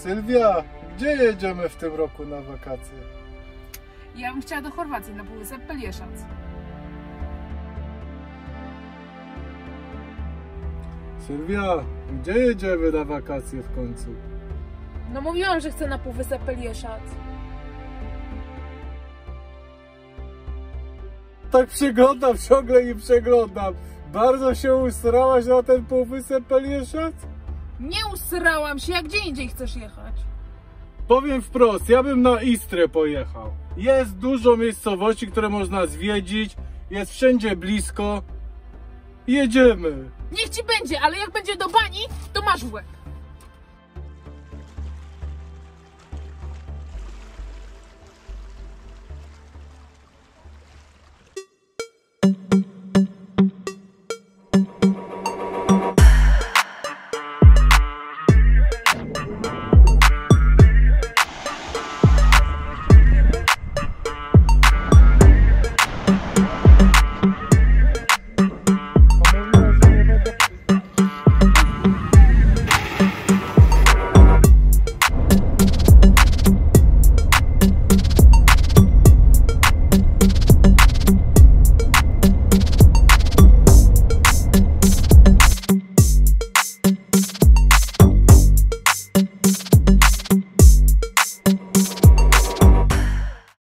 Sylwia, gdzie jedziemy w tym roku na wakacje? Ja bym chciała do Chorwacji na Półwysep Pelieszac. Sylwia, gdzie jedziemy na wakacje w końcu? No mówiłam, że chcę na Półwysep Pelieszac. Tak przeglądam ciągle i przeglądam. Bardzo się usrałaś na ten Półwysep Pelieszac? Nie usrałam się, a gdzie indziej chcesz jechać? Powiem wprost, ja bym na Istrę pojechał. Jest dużo miejscowości, które można zwiedzić. Jest wszędzie blisko. Jedziemy. Niech ci będzie, ale jak będzie do bani, to masz w łeb.